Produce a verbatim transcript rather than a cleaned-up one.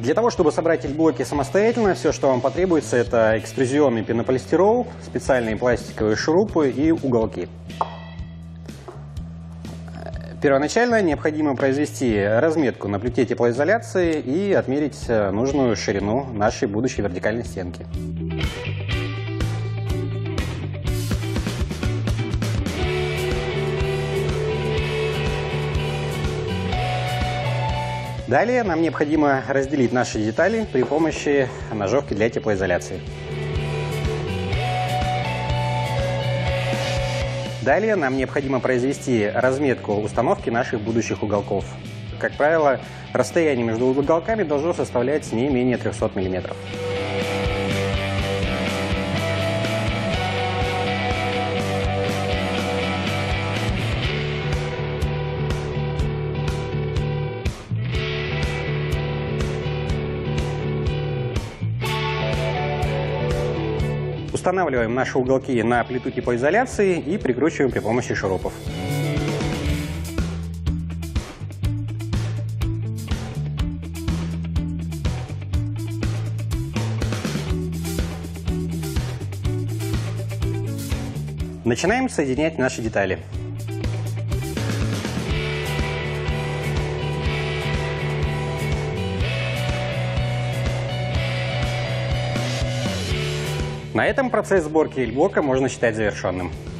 Для того, чтобы собрать эльблоки самостоятельно, все, что вам потребуется, это экструзионный пенополистирол, специальные пластиковые шурупы и уголки. Первоначально необходимо произвести разметку на плите теплоизоляции и отмерить нужную ширину нашей будущей вертикальной стенки. Далее нам необходимо разделить наши детали при помощи ножовки для теплоизоляции. Далее нам необходимо произвести разметку установки наших будущих уголков. Как правило, расстояние между уголками должно составлять не менее трёхсот миллиметров. Устанавливаем наши уголки на плиту теплоизоляции и прикручиваем при помощи шурупов. Начинаем соединять наши детали. На этом процесс сборки эльблока можно считать завершенным.